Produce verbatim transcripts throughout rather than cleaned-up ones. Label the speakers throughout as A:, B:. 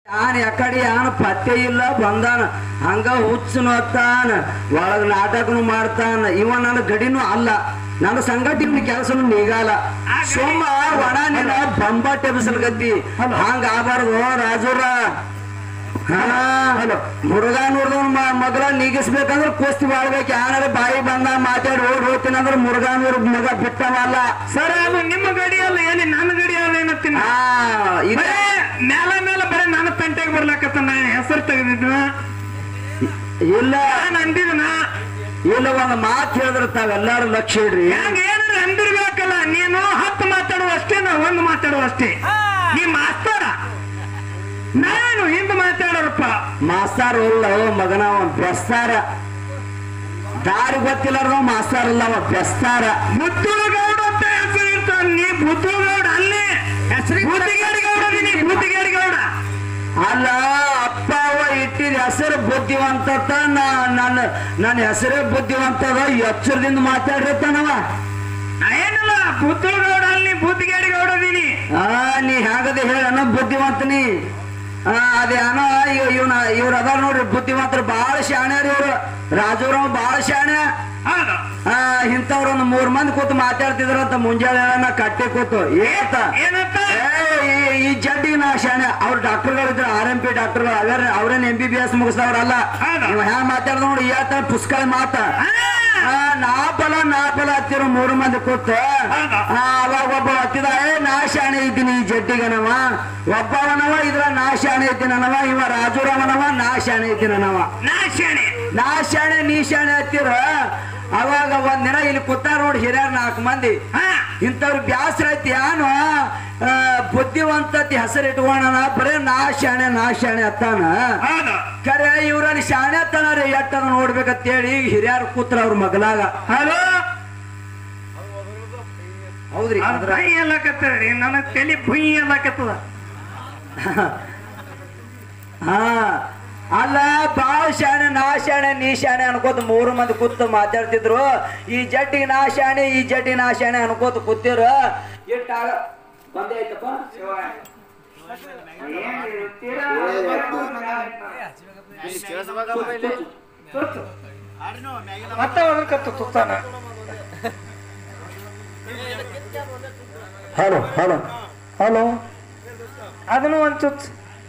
A: ಯಾನ್ ಯಾಕಡೆ ಯಾನ್ ಪತ್ತೆ ಇಲ್ಲ ಬಂದಾನ ಹಂಗ ಹುಚ್ಚನು ಹತ್ತಾನ ಒಳಗ ನಾಟಕನು ಮಾಡ್ತಾನ ಇವ ನನ್ನ ಗಡಿನೂ ಅಲ್ಲ ನನ್ನ ಸಂಘಟನೆ ಕೆಲಸನು ನೀಗಲ್ಲ ಸೋಮ ಒಣ ನಿನ್ನ ಬಂಬಾಟ್ ಎಬ್ಸಲ್ಗತ್ತಿ ಹಂಗ ಆಗಬಾರ್ದು ರಾಜೂರ ಹಾ ಹಲೋ ಹುಡುಗ ನೋಡ್ದವ್ ಮಗಳ ನೀಗಿಸ್ಬೇಕಂದ್ರೆ ಕುಸ್ತಿ ಬಾಳ್ಬೇಕು ಯಾರ ಬಾಯಿ ಬಂದ ಮಾತಾಡಿ ಓಡ್ ಹೋಗ್ತೀನಿ ಅಂದ್ರೆ ಮುರುಗಾನೂರ್ ಮಗ ಬಿಟ್ಟವಲ್ಲ
B: ಸರ್ ಅದು ನಿಮ್ಮ ಗಡಿ ಅಲ್ಲ ಏನಿ ನನ್ನ ಗಡಿ ಅಲ್ಲ ಏನತ್ತೀನಿ ಮೇಲ ಮೇಲೆ ಬರೀ ನನ್ನ ತಂಟೆಗೆ ಬರ್ಲಾಕತ್ತ ನಾ ಹೆಸರು ತೆಗೆದಿದ್ನ
A: ಇಲ್ಲ
B: ನಾನು ಅಂದಿದ್ನ
A: ಇಲ್ಲ ಒಂದ್ ಮಾತು ಹೇಳಿದ್ರೆ ತಾವೆಲ್ಲಾರು ಲಕ್ಷ್ಯ ಇಡ್ರಿ
B: ಹೆಂಗ ಏನಾರ ಅಂದಿರ್ಬೇಕಲ್ಲ ನೀನು ಹತ್ತು ಮಾತಾಡುವ ಅಷ್ಟೇ ನಾ ಒಂದು ಮಾತಾಡುವ ಅಷ್ಟೇ ನೀ ಮಾಸ್ತಾರ ನಾನು ಹಿಂದ್ ಮಾತಾಡೋರಪ್ಪ
A: ಮಾಸ್ತಾರ ಇಲ್ಲ ಮಗನ ಅವ ಬೆಸ್ತಾರ ದಾರಿ ಗೊತ್ತಿಲ್ಲಾರ ಮಾಸ್ತಾರ ಇಲ್ಲ ಅವ ಬೆಸ್ತಾರ
B: ಮುತ್ತುಗೌಡ ಅಂತ ಹೆಸರು ಇರ್ತಾನ ನೀ ಮುತ್ತುಗೌಡ ಅಲ್ಲೇ ಹೆಸರು ಬುದ್ಧಿಗೇಡಿ ಗೌಡ ನೀ ಬುದ್ಧಿಗೇಡಿ ಗೌಡ
A: ಅಲ್ಲ ಅಪ್ಪ ಅವ ಇಟ್ಟಿದ ಹೆಸರು ಬುದ್ಧಿವಂತ ನನ್ನ ನನ್ನ ಹೆಸರೇ ಬುದ್ಧಿವಂತದ ಎಚ್ಚರದಿಂದ ಮಾತಾಡಿರ್ತಾನವ
B: ಏನಿಲ್ಲ ಮುತ್ತುಗೌಡ ಅಲ್ಲಿ ಬುದ್ಧಿಗೇಡಿ ಗೌಡ ಅದೀನಿ
A: ಆ ನೀ ಹೇಗದೆ ಹೇಳನ ಬುದ್ಧಿವಂತನಿ ಆ ಅದೇನೋ ಇವನ ಇವ್ರ ಅದಾರ ನೋಡ್ರಿ ಬುದ್ಧಿವಂತರು ಬಾಳ ಶಾಣ್ಯಾರ ಇವ್ರು ರಾಜೂರ ಬಾಳ ಶಾಣ್ಯ ಆ ಇಂಥವ್ರೊಂದು ಮೂರ್ ಮಂದಿ ಕೂತು ಮಾತಾಡ್ತಿದ್ರಂತ ಮುಂಜಾನೆ ನಾ ಕಟ್ಟೆ ಕೂತು ಏತ ಈ ಜಡ್ಡಿ ನಾ ಶಾಣೆ ಅವ್ರ ಡಾಕ್ಟರ್ಗಳಿದ್ರು ಆರ್ ಎಂ ಪಿ ಡಾಕ್ಟರ್ಗಳು ಅವ್ರ ಅವ್ರೇನ್ ಎಂ ಬಿ ಬಿ ಎಸ್ ಮುಗಿಸ್ದವ್ರಲ್ಲ ಇವ್ ಹ್ಯಾಂಗ ಮಾತಾಡ್ದ ನೋಡಿ ಏತ ಪುಸ್ತಕ ಮಾತ ನಾ ಬಲ ನಾ ಬಲ ಹತ್ತಿರ ಮೂರು ಮಂದಿ ಕೂತು ಅವಾಗ ಒಬ್ಬ ಹತ್ತಿದ ಏ ನಾ ಶಾಣೆ ಇದ್ದೀನಿ ಈ ಜಡ್ಡಿಗನವ ಒಬ್ಬವನವ ಇದ್ರ ನಾ ಶಾಣೆ ಇದ್ದೀನವ ಇವ ರಾಜೂರವನವ ನಾ ಶಾಣೆ ಇದ್ದೀನವ
B: ನಾ ಶಾಣೆ
A: ನಾ ಶಾಣೆ ನೀ ಶಾಣೆ ಹತ್ತಿರ ಅವಾಗ ಒಂದ್ ದಿನ ಇಲ್ಲಿ ಕೂತಾರ ನೋಡಿ ಹಿರಿಯರ್ ನಾಲ್ಕು ಮಂದಿ ಇಂಥವ್ರು ಬ್ಯಾಸರ ಐತಿ ಯಾನು ಬುದ್ಧಿವಂತತಿ ಹೆಸರು ಇಟ್ಕೋಣ ಬರೇ ನಾ ಶಾಣೆ ನಾ ಶಾಣೆ ಅತ್ತಾನ ಕರೆ ಇವ್ರಲ್ಲಿ ಶಾಣೆ ಅತ್ತಾನ ಎಟ್ಟದ ನೋಡ್ಬೇಕಂತೇಳಿ ಹಿರಿಯರ್ ಕೂತ್ರ ಅವ್ರ ಮಗಲಾಗ
B: ಹಲೋ
A: ಹೌದ್ರಿ
B: ಭೈ ಎಲ್ಲಕತ್ತದ್ರಿ ನನಗ್ ತಲೆ ಭುಯ್ ಎಲ್ಲಕತ್ತದ
A: ಹಾ ಅಲ್ಲ ಬಾಳ ಶಾಣೆ ನಾ ಶಾಣೆ ನೀ ಶಾಣೆ ಅನ್ಕೋತ ಮೂರು ಮಂದಿ ಕೂತು ಮಾತಾಡ್ತಿದ್ರು ಈ ಜಡ್ಡಿ ನಾ ಶಾಣೆ ಈ ಜಡ್ಡಿ ನಾ ಶಾಣೆ ಅನ್ಕೋತ ಕೂತಿರು ಎಷ್ಟಾಗ ಬಂದೇ ಆಯ್ತಪ್ಪ
B: ಮತ್ತೆ ಹೋಗಕತ್ತ ತುತ್ತಾನ
A: ಹಲೋ ಹಲೋ ಹಲೋ
B: ಅದನ್ನು ಒಂದ್ ತುತ್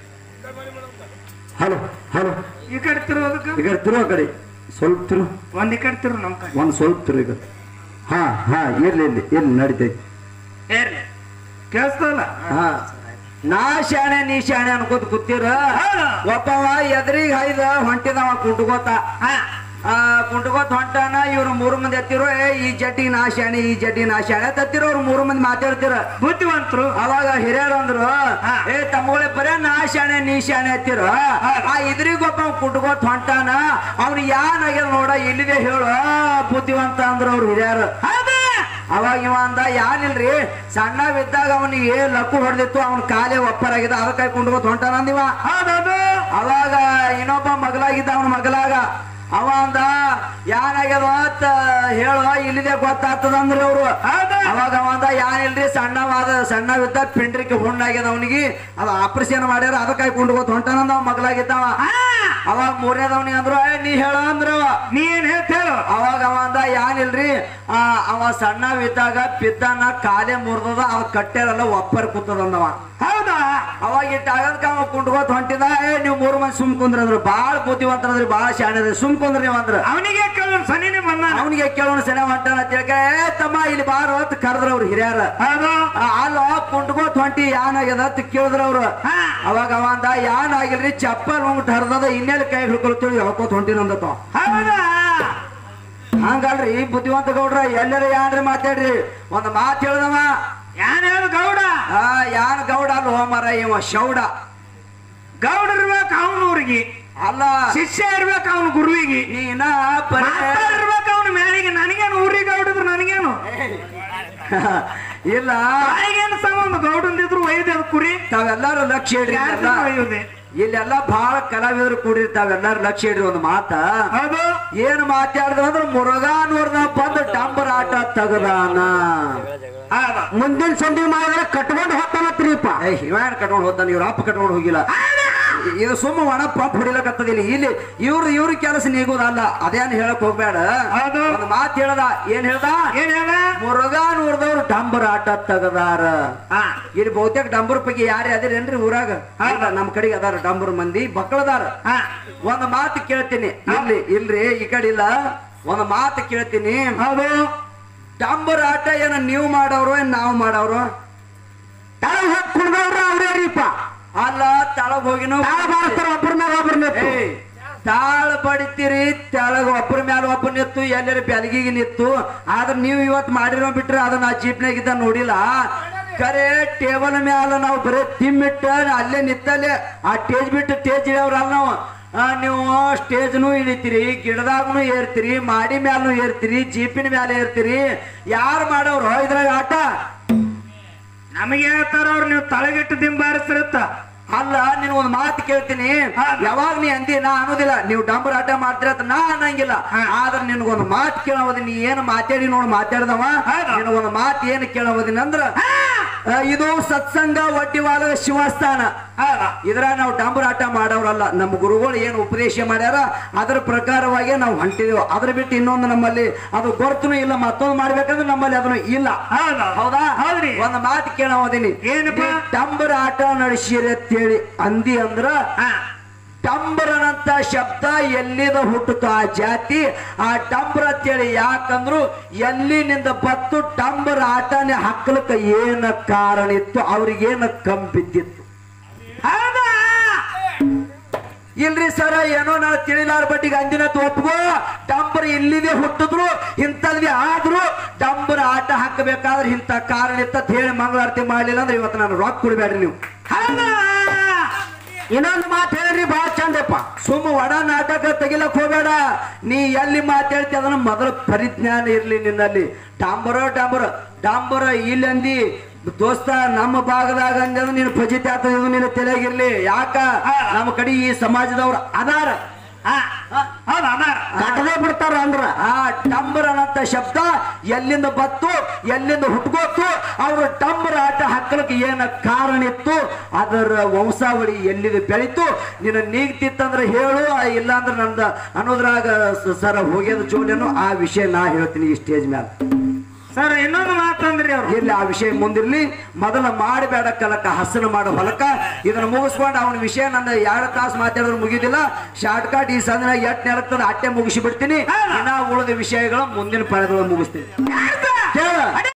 A: ಹಲೋ ಹಲೋ
B: ಈ ಕಡೆ ತಿರುವುದಕ್ಕೆ
A: ಈ ಕಡೆ ತಿರುವ ಕಡೆ ಸ್ವಲ್ಪ ತಿರು
B: ಒಂದ್ ಈ ಕಡೆ ತಿರು ನಮ್ ಕಡೆ
A: ಒಂದ್ ಸ್ವಲ್ಪ ತಿರು ಈಗ ಹಾ ಹಾ ಇರ್ಲಿ ಇರ್ಲಿ ಇರ್ಲಿ ನಡಿತೈತಿ
B: ಏರ್ಲಿ ಕೇಳಿಸ್ತಲ್ಲ
A: ಹಾ ನಾ ಶಾಣೆ ನೀ ಶಾಣೆ ಅನ್ಕೋತ ಕೂತಿರ ಒಬ್ಬವ ಎದ್ರಿಗೆ ಹೈದ ಹೊಂಟಿದವ ಕುಂಟ್ಕೋತ ಆ ಕುಂಟ್ಕೋತ ಹೊಂಟಾನ ಇವ್ರು ಮೂರು ಮಂದಿ ಹತ್ತಿರೋ ಏ ಈ ಜಡ್ಡಿ ನಾ ಶಾಣೆ ಈ ಜಡ್ಡಿ ನಾ ಶಾಣೆ ತತ್ತಿರೋ ಅವ್ರು ಮೂರು ಮಂದಿ ಮಾತಾಡ್ತಿರ
B: ಬುದ್ಧಿವಂತರು
A: ಅವಾಗ ಹಿರಿಯರು ಅಂದ್ರು ಏ ತಮ್ಮಗಳೇ ಬರೇ ನಾ ಶಾಣೆ ನೀ ಶಾಣೆ ಹತ್ತಿರ ಆ ಇದ್ರಿಗೊಬ್ಬ ಕುಂಟ್ಕೋತ ಹೊಂಟಾನ ಅವ್ನು ಯಾನ್ ಆಗ್ಯಾರ ನೋಡ ಇಲ್ಲಿದೆ ಹೇಳು ಬುದ್ಧಿವಂತ ಅಂದ್ರು ಅವ್ರು ಹಿರಿಯರು ಅವಾಗ ಇವ ಅಂದ ಯಾನಿಲ್ರಿ ಸಣ್ಣವಿದ್ದಾಗ ಅವನಿಗೆ ಲಕ್ಕು ಹೊಡೆದಿತ್ತು ಅವನ ಕಾಲೇ ಒಪ್ಪರಾಗಿದ್ದ ಅದಕ್ಕಾಗಿ ಕುಂಡ್ಕೋತ ಹೊಂಟಾನಂದಿವ ಅವಾಗ ಇನ್ನೊಬ್ಬ ಮಗಲಾಗಿದ್ದ ಅವನ ಮಗಲಾಗ ಅವ ಅಂದ ಯಾನಾಗ್ಯದ ಅಂತ ಹೇಳು ಇಲ್ಲಿದೆ ಗೊತ್ತಾಗ್ತದಂದ್ರಿ ಅವ್ರು ಅವಾಗ ಅವ ಅಂದ ಯಾನಿಲ್ರಿ ಸಣ್ಣವಾದ ಸಣ್ಣವಿದ್ದ ಪಿಂಡ್ರಿಕೆ ಹುಣ್ಣಾಗ್ಯದ ಅವನಿಗೆ ಅದು ಆಪರೇಷನ್ ಮಾಡ್ಯಾರ ಅದಕ್ಕಾಗಿ ಕುಂಡ್ಕೋತ ಹೊಂಟಾನಂದ ಅವ ಮಗಲಾಗಿದ್ದವ ಅವಾಗ ಮೂರನೇದವನಿಗೆ ಅಂದ್ರು ನೀ ಹೇಳ ಅಂದ್ರು
B: ನೀ ಏನ್ ಹೇಳ್ತ ಹೇಳು
A: ಅವಾಗ ಅವ ಅಂದ ಯಾನಿಲ್ರಿ ಆ ಅವ ಸಣ್ಣವಿದ್ದಾಗ ಪಿದ್ದಾನ ಕಾಲೇ ಮುರಿದದ ಅವ್ ಕಟ್ಟೆರಲ್ಲ ಒಪ್ಪರ್ ಕೂತದಂದವ
B: ಹೌದಾ
A: ಅವಾಗ ಇಟ್ಟಾಗದಕ್ಕ ಅವ ಕುಂಡ್ಕೋತ ಹೊಂಟಿದ ಏ ನೀವು ಮೂರು ಮಂದಿ ಸುಮ್ ಕುಂದ್ರಂದ್ರು ಬಾಳ ಬುದ್ಧಿವಂತರದ್ರಿ ಬಾಳ ಶಾಣದ್ರಿ ಸುಮ್ ಕುಂದ್ರಿ ನೀವ್ ಅಂದ್ರ
B: ಅವನಿಗೆ ಕೇಳೋಣ ಸನಿನೇ ಬಂದ
A: ಅವನಿಗೆ ಕೇಳೋಣ ಸೆನೆ ಹೊಂಟಾನ ಅಂತ ಏ ತಮ್ಮ ಇಲ್ಲಿ ಬಾರ ಅಂತ ಕರೆದ್ರ ಅವ್ರು ಹಿರಿಯರ ಅಲ್ಲ ಕುಂಡ್ಕೋತ ಹೊಂಟಿ ಯಾನಾಗ್ಯದ ಅಂತ ಕೇಳಿದ್ರ ಅವ್ರು ಅವಾಗ ಅವ ಅಂದ ಯಾನ್ ಆಗಿಲ್ರಿ ಚಪ್ಪಲ್ ಹೋಗ್ಬಿಟ್ಟು ಹರಿದದ ಇನ್ನೆಲ್ಲಿ ಕೈ ಹಿಡ್ಕೊಳ್ತೀವಿ ಹೇಳ್ಕೋತ ಹೊಂಟಿನಂದತ್ತ
B: ಹೌದಾ
A: ಹಂಗಲ್ರಿ ಬುದ್ಧಿವಂತ ಗೌಡ್ರ ಎಲ್ಲರ ಯಾನ್ರಿ ಮಾತಾಡ್ರಿ ಒಂದ್ ಮಾತು ಹೇಳ್ದವ
B: ಯಾನ್ ಹೇಳು ಗೌಡ
A: ಆ ಯಾನ್ ಗೌಡ ಅಲ್ಲ ಹೋಮರ ಇವ ಶೌಡ
B: ಗೌಡ ಇರ್ಬೇಕು ಅವನೂರಿಗೆ
A: ಅಲ್ಲ
B: ಶಿಷ್ಯ ಇರ್ಬೇಕು ಅವನ ಗುರುವಿಗೆ
A: ನೀನ
B: ಇರ್ಬೇಕು ಅವನ ಮೇಳಿಗೆ ನನಗೇನು ಊರಿಗೆ ಗೌಡಿದ್ರು ನನಗೇನು
A: ಇಲ್ಲ
B: ಏನು ಸಂಬಂಧ ಗೌಡಂದಿದ್ರು ಒಯ್ದೆ ಅದು ಕುರಿ
A: ತಾವೆಲ್ಲಾರು ಲಕ್ಷ್ಯ ಇಡ್ರಿ
B: ಒಯ್ಯುದೆ
A: ಇಲ್ಲೆಲ್ಲ ಬಹಳ ಕಲಾವಿದರು ಕೂಡಿರ್ತಾವ ಎಲ್ಲಾರು ಲಕ್ಷ್ಯ ಇಡ್ರಿ ಒಂದು ಮಾತ
B: ಹೌದು
A: ಏನ್ ಮಾತಾಡಿದ್ರು ಅಂದ್ರೆ ಮುರುಗಾನೂರ್ನ ಬಂದು ಡಂಬರ್ ಆಟ ತಗದಾನ ಮುಂದಿನ ಸಂಧಿ ಮಾಡಿದ್ರೆ ಕಟ್ಕೊಂಡು ಹೋಗ್ತಾನತ್ರಿಪ್ಪ ಇವ ಕಟ್ಕೊಂಡು ಹೋಗ್ತಾನ ಇವ್ರ ಅಪ್ಪ ಕಟ್ಕೊಂಡು ಹೋಗಿಲ್ಲ ಇದು ಸುಮ್ಮ ಒಣ ಪಂಪ್ ಹೊಡಿಲಕತ್ತದಿಲ್ಲ ಇಲ್ಲಿ ಇವ್ರ ಇವ್ರ ಕೆಲಸ ನೀಗುದಲ್ಲ ಅದೇನ್ ಹೇಳಕ್ ಹೋಗ್ಬೇಡ ಒಂದು ಮಾತು ಹೇಳದ ಏನ್ ಹೇಳ್ದ
B: ಏನ್ ಹೇಳ
A: ಮುರುಗಾನ್ ಊರ್ದವ್ರು ಡಂಬರ್ ಆಟ ತೆಗದಾರ ಇಲ್ಲಿ ಬಹುತೇಕ ಡಂಬರ್ ಪೈಕಿ ಯಾರೇ ಅದಿರೇನ್ರಿ ಊರಾಗ ನಮ್ ಕಡೆಗೆ ಅದಾರ ಡಂಬರ್ ಮಂದಿ ಬಕ್ಕಳದಾರ ಒಂದ್ ಮಾತು ಕೇಳ್ತೀನಿ ಇಲ್ಲಿ ಇಲ್ರಿ ಈ ಕಡೆ ಇಲ್ಲ ಒಂದ್ ಮಾತು ಕೇಳ್ತೀನಿ
B: ಹೌದು
A: ಡಂಬರ್ ಆಟ ಏನ ನೀವು ಮಾಡವ್ರು ಏನ್ ನಾವು ಮಾಡವ್ರು
B: ತಳಗ್ ಹೋಗಿ ಕುಡ್ದವ್ರು ಅವ್ರೇರಿಪ್ಪ
A: ಅಲ್ಲ ತಳಗ್ ಹೋಗಿನೋ
B: ಮಾಡ್ತಾರ ಒಬ್ಬರ ಮೇಲೆ ಒಬ್ಬರ
A: ತಾಳ ಬಡಿತೀರಿ ತೆಳಗ ಒಬ್ಬರ ಮ್ಯಾಲ ಒಬ್ಬ ನಿತ್ತು ಎಲ್ಲರ ಬೆಲಗಿಗೆ ನಿತ್ತು ಆದ್ರ ನೀವು ಇವತ್ ಮಾಡಿರೋ ಬಿಟ್ರೆ ಅದನ್ನ ಆ ಜೀಪ್ನಾಗಿದ್ದ ನೋಡಿಲ್ಲ ಕರೆ ಟೇಬಲ್ ಮ್ಯಾಲ ನಾವು ಬರೀ ತಿಮ್ಮಿಟ್ಟ ಅಲ್ಲೇ ನಿತ್ತಲ್ಲೇ ಆ ಟೇಜ್ ಬಿಟ್ಟು ಟೇಜ್ ಇಡವ್ರಲ್ಲ ನಾವು ನೀವು ಸ್ಟೇಜ್ನು ಇಳಿತೀರಿ ಗಿಡದಾಗನು ಏರ್ತೀರಿ ಮಾಡಿ ಮ್ಯಾಲೂ ಏರ್ತೀರಿ ಜೀಪಿನ ಮ್ಯಾಲ ಏರ್ತೀರಿ ಯಾರು ಮಾಡವ್ರು ಇದ್ರಾಗ ಆಟ
B: ನಮಗೆ ಹೇಳ್ತಾರ ಅವ್ರು ನೀವು ತಳಗಿಟ್ಟು ದಿಂಬಾರಿಸಿರುತ್ತ
A: ಅಲ್ಲ ನೀನ್ ಒಂದ್ ಮಾತು ಕೇಳ್ತೀನಿ ಯಾವಾಗ ನೀ ಅಂದಿ ನಾ ಅನ್ನೋದಿಲ್ಲ ನೀವು ಡಂಬರ್ ಆಟ ಮಾಡ್ತೀರ ಅಂತ ನಾ ಅನ್ನಂಗಿಲ್ಲ ಆದ್ರೆ ನಿನ್ಗೊಂದು ಮಾತು ಕೇಳೋದಿ ನೀ ಏನು ಮಾತಾಡಿ ನೋಡ್ ಮಾತಾಡ್ದವ ನಿನಗೊಂದು ಮಾತು ಏನು ಕೇಳೋದಿನ ಅಂದ್ರ ಇದು ಸತ್ಸಂಗ ಒಡ್ಡಿವಾಲದ ಶಿವಸ್ಥಾನ ಇದ್ರ ನಾವು ಡಂಬರ್ ಆಟ ಮಾಡವ್ರಲ್ಲ ನಮ್ಮ ಗುರುಗಳು ಏನು ಉಪದೇಶ ಮಾಡ್ಯಾರ ಅದ್ರ ಪ್ರಕಾರವಾಗಿ ನಾವು ಹೊಂಟಿದೀವಿ ಅದ್ರ ಬಿಟ್ಟು ಇನ್ನೊಂದು ನಮ್ಮಲ್ಲಿ ಅದು ಗೊತ್ತೂ ಇಲ್ಲ ಮತ್ತೊಂದು ಮಾಡ್ಬೇಕಂದ್ರೆ ನಮ್ಮಲ್ಲಿ ಅದನ್ನು ಇಲ್ಲ ಹೌದಾ
B: ಹೌದ್ರಿ
A: ಒಂದು ಮಾತು ಕೇಳೋದಿನಿ
B: ಏನಪ್ಪ
A: ಡಂಬರ್ ಆಟ ನಡೆಸಿರಿ ಅಂತೇಳಿ ಅಂದಿ ಅಂದ್ರ ಡಂಬರನಂತ ಶಬ್ದ ಎಲ್ಲಿದ ಹುಟ್ಟುತ್ತ ಆ ಜಾತಿ ಆ ಡಂಬರ ಅಂತೇಳಿ ಯಾಕಂದ್ರು ಎಲ್ಲಿನಿಂದ ಬತ್ತು ಡಂಬರ ಆಟನೇ ಹಾಕ್ಲಕ್ಕ ಏನ ಕಾರಣ ಇತ್ತು ಅವ್ರಿಗೇನ ಕಂಬಿದ್ದಿತ್ತು ಇಲ್ರಿ ಸರ ಏನೋ ನಾವು ತಿಳಿಲಾರ ಬಟ್ಟಿಗೆ ಅಂದಿನ ಒಪ್ಗೋ ಡಂಬರ್ ಇಲ್ಲಿದೆ ಹುಟ್ಟಿದ್ರು ಇಂಥದ್ವಿ ಆದ್ರು ಡಂಬರ್ ಆಟ ಹಾಕಬೇಕಾದ್ರೆ ಇಂಥ ಕಾರಣ ಇತ್ತ ಹೇಳಿ ಮಂಗಳಾರತಿ ಮಾಡ್ಲಿಲ್ಲ ಅಂದ್ರೆ ಇವತ್ತು ನಾನು ರೊಕ್ಕ ಕೊಡ್ಬೇಡ್ರಿ ನೀವು ಇನ್ನೊಂದು ಮಾತು ಹೇಳ್ರಿ ಬಹಳ ಚಂದಪ್ಪ ಸುಮ್ಮ ಒಡ ನಾಟಕ ತೆಗಿಲಕ್ ಹೋಗಬೇಡ ನೀ ಎಲ್ಲಿ ಮಾತಾಡ್ತಿ ಅದನ್ನ ಮೊದಲು ಪರಿಜ್ಞಾನ ಇರ್ಲಿ ನಿನ್ನಲ್ಲಿ ಡಾಂಬರ ಡಾಂಬರ ಡಾಂಬರ ಇಲ್ಲಂದಿ ದೋಸ್ತ ನಮ್ಮ ಭಾಗದಾಗ ಅಂದ ನೀನು ಫಜಿತಿ ಆಗ್ತದ ನಿನ್ನ ತಲೆಗಿರ್ಲಿ ಯಾಕ ನಮ್ಮ ಕಡೆ ಈ ಸಮಾಜದವ್ರು ಅದಾರ ಕಟ್ಟದೇ ಬಿಡ್ತಾರ ಅಂದ್ರ ಆ ಡಂಬರ ಅನ್ನಂತ ಶಬ್ದ ಎಲ್ಲಿಂದ ಬತ್ತು ಎಲ್ಲಿಂದ ಹುಟ್ಕೋತು ಅವ್ರ ಡಂಬರ ಆಟ ಹಾಕಲಿಕ್ಕೆ ಏನ ಕಾರಣ ಇತ್ತು ಅದರ ವಂಶಾವಳಿ ಎಲ್ಲಿದೆ ಬೆಳೀತು ನಿನ್ನ ನೀಗ್ತಿತ್ತಂದ್ರೆ ಹೇಳು ಇಲ್ಲಾಂದ್ರೆ ನಂದ ಅನ್ನೋದ್ರಾಗ ಸರ ಹೋಗ್ಯದ ಜೋಡಿಯನ್ನು ಆ ವಿಷಯ ನಾ ಹೇಳ್ತೀನಿ ಈ ಸ್ಟೇಜ್ ಮೇಲೆ
B: ಸರ್ ಇನ್ನೊಂದು ಮಾತಂದ್ರಿ ಅವ್ರು
A: ಇಲ್ಲಿ ಆ ವಿಷಯ ಮುಂದಿರ್ಲಿ ಮೊದಲ ಮಾಡಬೇಡ ಕಲಕ ಹಸನ ಮಾಡೋ ಹೊಲಕ ಇದನ್ನ ಮುಗಿಸ್ಕೊಂಡು ಅವನ ವಿಷಯ ನನ್ನ ಎರಡು ತಾಸು ಮಾತಾಡಿದ್ರು ಮುಗಿದಿಲ್ಲ ಶಾರ್ಟ್ ಕಟ್ ಈ ಸಂದಿನ ಎಟ್ ನೆಲತ್ತದ ಅಟ್ಟೆ ಮುಗಿಸಿ ಬಿಡ್ತೀನಿ ಇನ್ನ ಉಳಿದ ವಿಷಯಗಳು ಮುಂದಿನ ಪಡೆಗಳು ಮುಗಿಸ್ತೀನಿ.